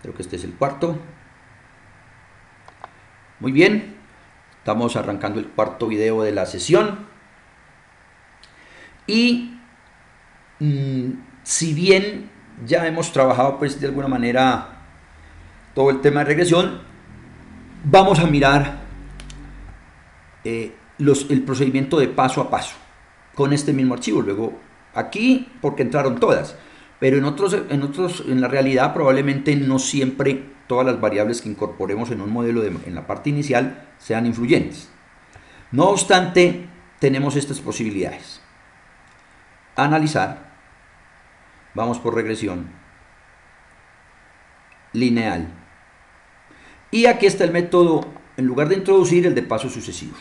Creo que este es el cuarto. Muy bien, estamos arrancando el cuarto video de la sesión. Y si bien ya hemos trabajado pues de alguna manera todo el tema de regresión, vamos a mirar el procedimiento de paso a paso con este mismo archivo. Luego aquí porque entraron todas, pero en la realidad probablemente no siempre todas las variables que incorporemos en un modelo en la parte inicial sean influyentes. No obstante, tenemos estas posibilidades. Analizar, vamos por regresión lineal, y aquí está el método, en lugar de introducir, el de pasos sucesivos.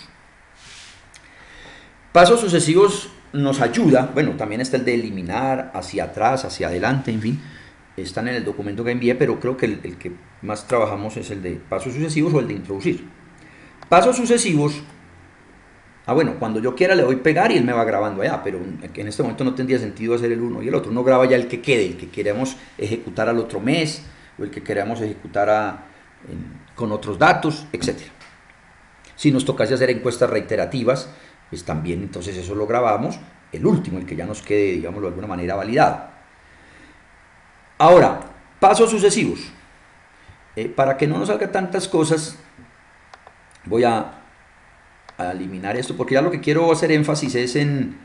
Pasos sucesivos nos ayuda, bueno, también está el de eliminar, hacia atrás, hacia adelante, en fin, están en el documento que envié, pero creo que el que más trabajamos es el de pasos sucesivos o el de introducir. Pasos sucesivos, bueno, cuando yo quiera le doy pegar y él me va grabando allá, pero en este momento no tendría sentido hacer el uno y el otro. Uno graba ya el que quede, el que queremos ejecutar al otro mes, o el que queramos ejecutar con otros datos, etc. Si nos tocase hacer encuestas reiterativas, pues también entonces eso lo grabamos, el último, el que ya nos quede, digámoslo de alguna manera, validado. Ahora, pasos sucesivos. Para que no nos salga tantas cosas, voy a eliminar esto, porque ya lo que quiero hacer énfasis es en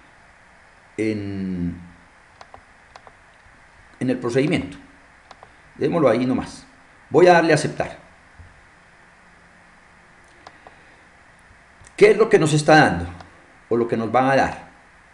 el procedimiento. Démoslo ahí nomás. Voy a darle a aceptar. ¿Qué es lo que nos está dando? O lo que nos van a dar.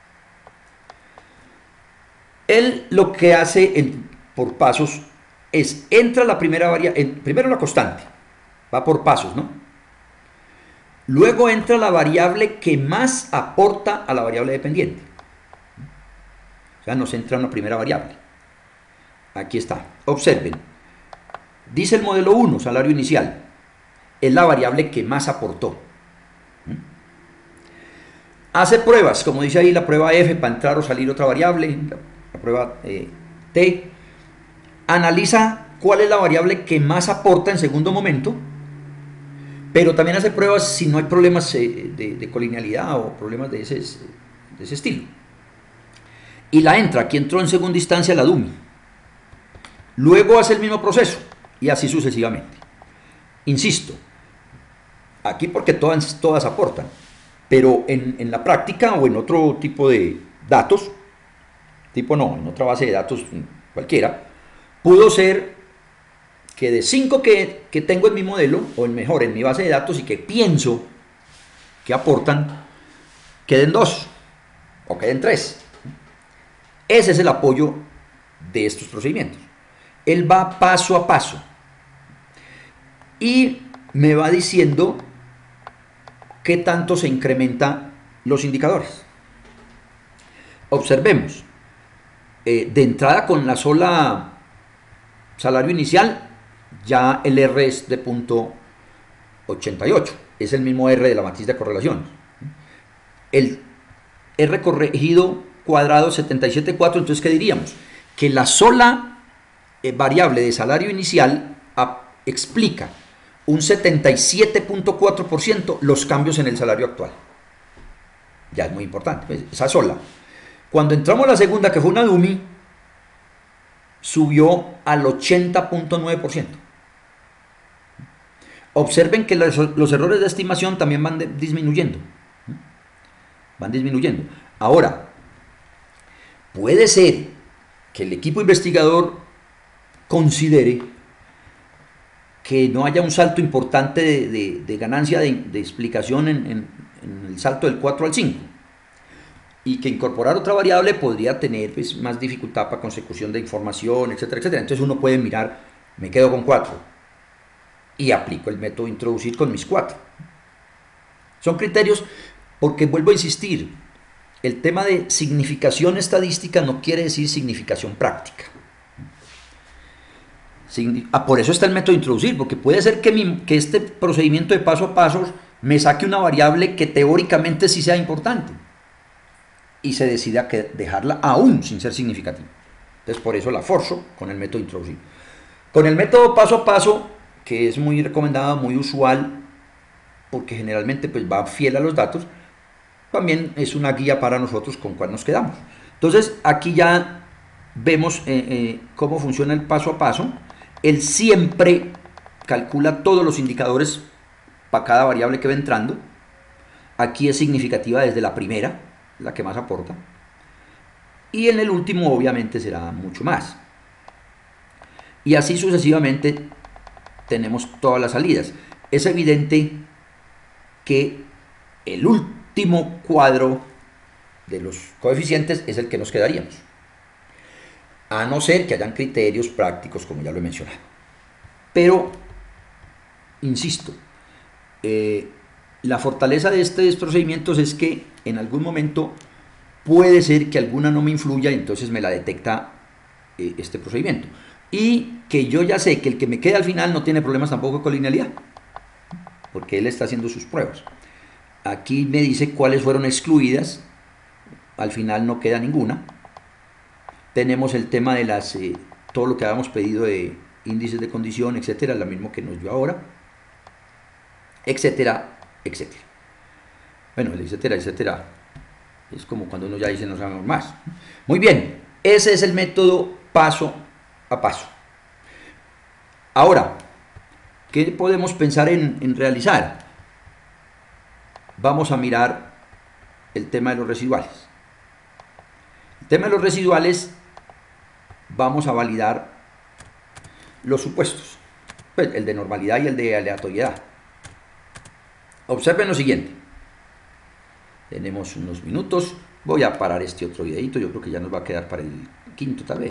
Él lo que hace por pasos es, entra la primera variable, primero la constante, va por pasos, ¿no? Luego entra la variable que más aporta a la variable dependiente. O sea, nos entra una primera variable. Aquí está. Observen. Dice el modelo 1, salario inicial. Es la variable que más aportó. Hace pruebas, como dice ahí la prueba F, para entrar o salir otra variable. La prueba T. Analiza cuál es la variable que más aporta en segundo momento. Pero también hace pruebas si no hay problemas de colinealidad o problemas de ese estilo. Y la entra, aquí entró en segunda instancia la dummy. Luego hace el mismo proceso y así sucesivamente. Insisto, aquí porque todas aportan, pero en la práctica o en otro tipo de datos, en otra base de datos cualquiera, pudo ser que de 5 que tengo en mi modelo, o mejor, en mi base de datos y que pienso que aportan, queden 2 o queden 3. Ese es el apoyo de estos procedimientos. Él va paso a paso y me va diciendo qué tanto se incrementan los indicadores. Observemos. De entrada, con la sola salario inicial, ya el R es de 0.88. Es el mismo R de la matriz de correlación. El R corregido cuadrado 77.4, entonces ¿qué diríamos? Que la sola variable de salario inicial explica un 77.4% los cambios en el salario actual. Ya es muy importante, pues, esa sola. Cuando entramos a la segunda, que fue una dummy, subió al 80.9%. Observen que los errores de estimación también van disminuyendo. Van disminuyendo. Ahora, puede ser que el equipo investigador considere que no haya un salto importante de ganancia de explicación en el salto del 4 al 5. Y que incorporar otra variable podría tener pues, más dificultad para consecución de información, etcétera, etcétera. Entonces uno puede mirar, me quedo con 4 y aplico el método introducir con mis 4. Son criterios porque, vuelvo a insistir, el tema de significación estadística no quiere decir significación práctica. Por eso está el método introducir, porque puede ser que este procedimiento de paso a paso me saque una variable que teóricamente sí sea importante y se decida dejarla aún sin ser significativa. Entonces por eso la forzo con el método introducir. Con el método paso a paso, que es muy recomendado, muy usual, porque generalmente pues va fiel a los datos, también es una guía para nosotros con cuál nos quedamos. Entonces aquí ya vemos cómo funciona el paso a paso. Él siempre calcula todos los indicadores para cada variable que va entrando. Aquí es significativa desde la primera, la que más aporta. Y en el último obviamente será mucho más. Y así sucesivamente tenemos todas las salidas. Es evidente que el último cuadro de los coeficientes es el que nos quedaríamos, a no ser que hayan criterios prácticos, como ya lo he mencionado. Pero, insisto, la fortaleza de estos procedimientos es que en algún momento puede ser que alguna no me influya y entonces me la detecta este procedimiento. Y que yo ya sé que el que me queda al final no tiene problemas tampoco con linealidad, porque él está haciendo sus pruebas. Aquí me dice cuáles fueron excluidas, al final no queda ninguna. Tenemos el tema de las todo lo que habíamos pedido de índices de condición, etcétera, lo mismo que nos dio ahora, etcétera, etcétera. Bueno, el etcétera, etcétera es como cuando uno ya dice no sabemos más. Muy bien, ese es el método paso a paso. Ahora, ¿qué podemos pensar en realizar? Vamos a mirar el tema de los residuales. El tema de los residuales, vamos a validar los supuestos, pues el de normalidad y el de aleatoriedad. Observen lo siguiente. Tenemos unos minutos. Voy a parar este otro videito. Yo creo que ya nos va a quedar para el quinto tal vez.